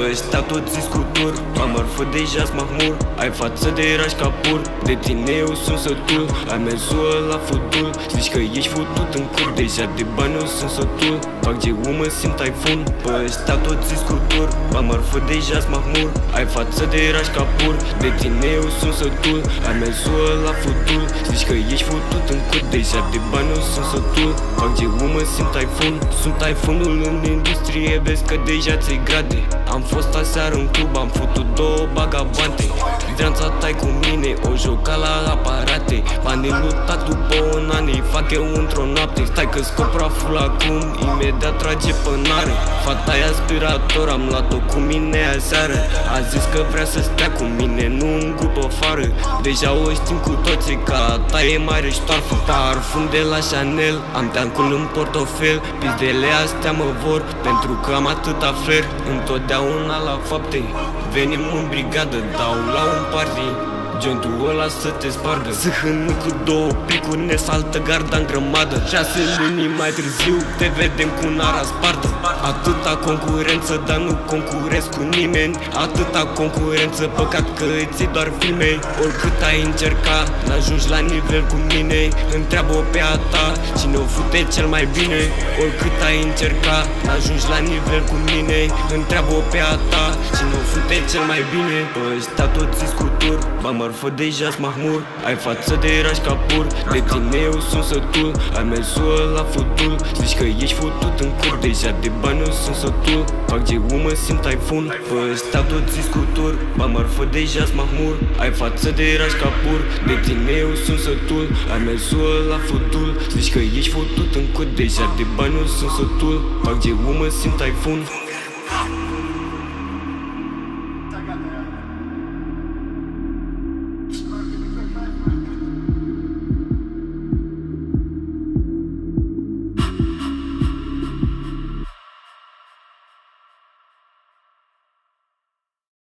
ăștia toți scuturi, la mărfă deja-s mahmur. Ai față de raș ca pur, de tine eu sunt sătul. Ai mersul la futul, zici că ești futut în cur. Deja de bani eu sunt sătul, fac GU mă simt taifun. Pe ăștia toți scuturi, la mărfă deja-s mahmur. Ai față de raș ca pur, de tine eu sunt sătul. Ai mersul la futul, zici că ești futut în cur. Deja de bani eu sunt sătul, fac GU mă simt taifun. Sunt taifunul în industrie, vezi că deja ți-i grade. Am fost aseară în club, am făcut 2 bagabante. Dranța tai cu mine, o joca la aparate. Banii lutat după un an, îi fac eu într-o noapte. Stai că scop praful acum, imediat trage pânare. Fata e aspirator, am luat-o cu mine aseară. A zis că vrea să stea cu mine, nu în grup afară. Deja o știm cu toții că a ta e mare ștoarfă. Parfum de la Chanel, am teancul în portofel. Pizdele astea mă vor, pentru că am atâta flair. Întotdeauna la fapte, venim în brigadă, dau la un party jointul ăla să te spargă. Zâhână cu 2 picuri, ne saltă garda în grămadă. 6 luni mai târziu te vedem cu nara spartă. Atâta concurență, dar nu concurezi cu nimeni. Atâta concurență, păcat că îți doar filme. Oricât ai încerca, n-ajungi la nivel cu mine. Întreabă-o pe a ta, cine o fute cel mai bine. Oricât ai încerca, n-ajungi la nivel cu mine. Întreabă-o pe a ta, cine o fute cel mai bine. Bă, ăștia toți scuturi, ba mărfă deja-s mahmur. Ai față de raș ca pur, de tine eu sunt sătul. Ai mersul la futul, zici că ești futut în cur. Deja de bani eu sunt sătul, fac GU mă simt taifun. Bă, ăștia toți scuturi, ba mărfă deja-s mahmur. Ai față de raș ca pur, de tine eu sunt sătul. Ai mersul la futul, zici că ești futut în cur. Deja de bani eu sunt sătul, fac GU mă simt taifun.